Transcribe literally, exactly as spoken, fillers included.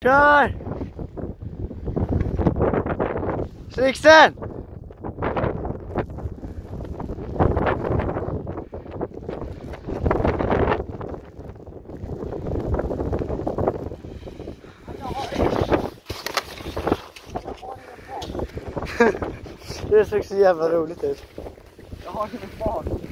Kör! Strixen! Det såg så jävla roligt ut. Jag har ingen fart.